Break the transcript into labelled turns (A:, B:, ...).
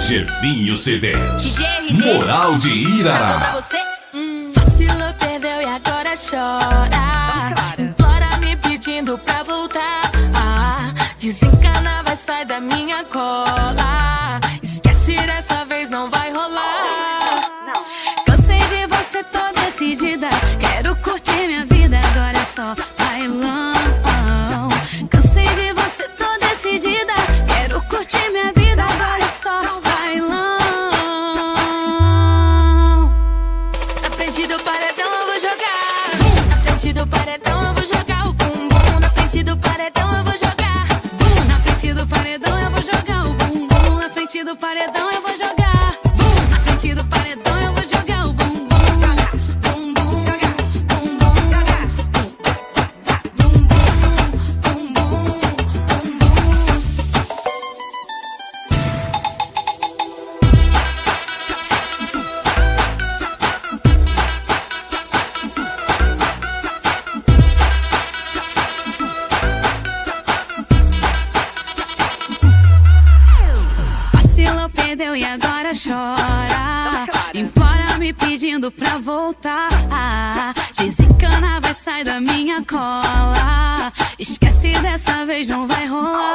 A: Jefinho CDs.
B: DJ RD.
A: Moral de Irará.
B: Pra você. Vacilou, perdeu e agora chora. Implora me pedindo pra voltar. Desencana, vai sair da minha cola. Esquece, dessa vez não vai rolar. Cansei de você, tô decidida. Quero curtir minha vida, agora é só bailão. Cansei de você, tô decidida. Quero curtir minha vida, agora é só bailão. Na frente do paredão eu vou jogar. Na frente do paredão eu vou jogar o bumbum. Na frente do paredão eu vou jogar. Na frente do paredão eu vou jogar o bumbum. Na frente do paredão eu vou jogar. Na frente do paredão eu vou jogar o bumbum. Perdeu e agora chora. Implora me pedindo pra voltar. Desencana, vai sair da minha cola. Esquece, dessa vez não vai rolar.